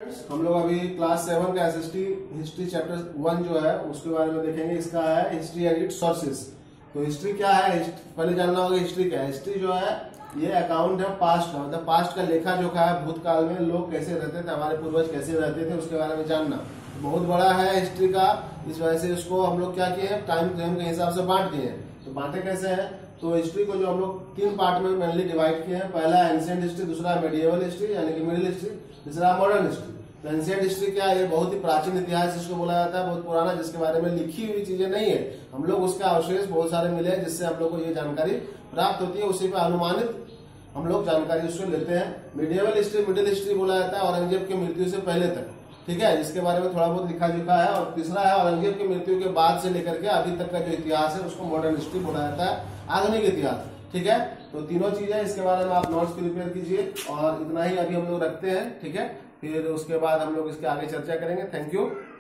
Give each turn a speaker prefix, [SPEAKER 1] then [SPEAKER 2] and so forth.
[SPEAKER 1] हम लोग अभी क्लास 7 का एसएसटी हिस्ट्री चैप्टर 1 जो है उसके बारे में देखेंगे। इसका है हिस्ट्री एंड इट्स सोर्सेस। तो हिस्ट्री क्या है, पहले जानना होगा हिस्ट्री क्या है। हिस्ट्री जो है ये अकाउंट है पास्ट का, मतलब पास्ट का लेखा जोखा है, भूतकाल में लोग कैसे रहते थे, हमारे पूर्वज कैसे रहते थे, उसके बारे में जानना बहुत बड़ा है हिस्ट्री का। इस वजह से इसको हम लोग क्या किए हैं, टाइम फ्रेम के हिसाब से बांट दिए हैं। तो बांटे कैसे हैं, तो हिस्ट्री को जो हम लोग 3 पार्ट में मेनली डिवाइड किए हैं। पहला एंशिएंट हिस्ट्री, दूसरा मेडिएवल हिस्ट्री यानी कि मिडिल हिस्ट्री, तीसरा मॉडर्न हिस्ट्री। तो एंशिएंट हिस्ट्री क्या है, ये बहुत ही प्राचीन इतिहास जिसको बोला जाता है, बहुत पुराना, जिसके बारे में लिखी हुई चीजें नहीं है, हम लोग उसका अवशेष बहुत सारे मिले हैं जिससे हम लोग को ये जानकारी प्राप्त होती है, उसी पर अनुमानित हम लोग जानकारी उससे लेते हैं। मिडिएवल हिस्ट्री, मिडिल हिस्ट्री बोला जाता है औरंगजेब की मृत्यु से पहले तक, ठीक है, जिसके बारे में थोड़ा बहुत लिखा जुखा है। और तीसरा है औरंगजेब की मृत्यु के बाद से लेकर के अभी तक का जो इतिहास है उसको मॉडर्न हिस्ट्री बोला जाता है, आधुनिक इतिहास, ठीक है। तो तीनों चीजें इसके बारे में आप नोट्स प्रिपेयर कीजिए और इतना ही अभी हम लोग रखते हैं, ठीक है। फिर उसके बाद हम लोग इसके आगे चर्चा करेंगे। Thank you.